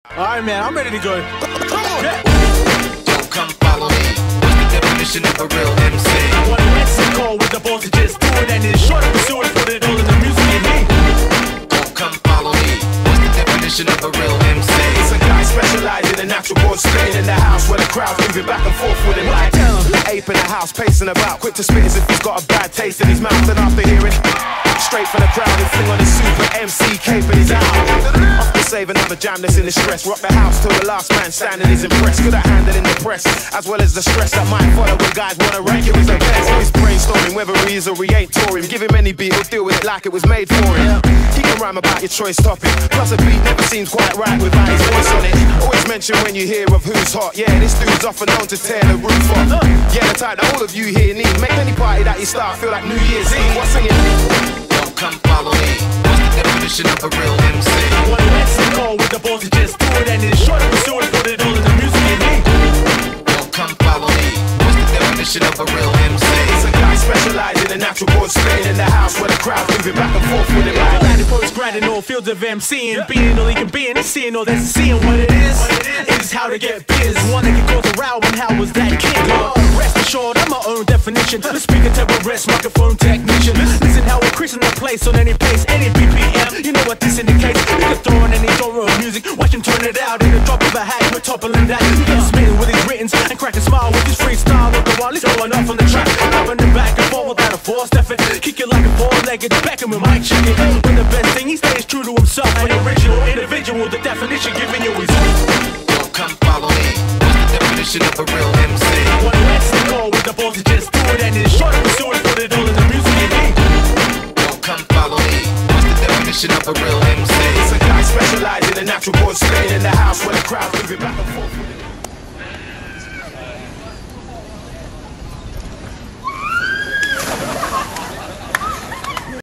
Alright, man, I'm ready to go. Come on! Yeah. Don't come follow me. What's the definition of a real MC? One Mexico with the balls to just do it, and it's short of pursuit and put it all in the music and me. Don't come follow me. What's the definition of a real MC? It's a guy specializing in natural born strain in the house where the crowd's moving back and forth with him like ape in the house, pacing about, quick to spit as if he's got a bad taste in his mouth. And after hearing straight from the crowd and fling on his super MC cape and he's out. Off to save another jam that's in the stress. Rock the house till the last man standing is impressed. Good at handling the press, as well as the stress that might follow when guys wanna rank him as the best. He's brainstorming whether he is or he ain't touring. Give him any beat, he'll deal with it like it was made for him. He can rhyme about your choice topic, plus a beat never seems quite right without his voice on it. Always mention when you hear of who's hot. Yeah, this dude's often known to tear the roof off. Yeah, the type that all of you here need. Make any party that you start feel like New Year's Eve. What's singing? Don't come follow me. What's the definition of a real MC? One Mexico with the balls to just do it, and it's short of pursuit and put it all in the music and me. Don't come follow me. What's the definition of a real MC? It's a guy specializing in natural born strain in the house where the crowd's moving back and forth with him like Landed post-grad in all fields of MCing, being all he can be, and he's seeing all that's seeing what it is. Is how to get biz. One that can cause a row, and how was that kid? Rest assured, I'm my own definition. The speaker terrorist, microphone technician. Listen how we're increasing the place on any pace, any BPM. You know what this indicates. You can throw in any genre of music, watch him turn it out in the drop of a hat. We're toppling that. You get smitten with his writtens and crack a smile with his freestyle. Look a while, he's going off on the track, having it back and forth without a forced effort. Kick it like a four-legged Beckham with Mike chicken. But the best thing, he stays true to himself, an original individual. The definition giving you is. Don't come follow me. What's the definition of a real MC? One Mexico with the balls to just do it, and it's short of pursuit and put it all in the music and me. Don't come follow me. What's the definition of a real MC? it's a guy specializing in natural born strain in the house where the crowd's moving back and forth.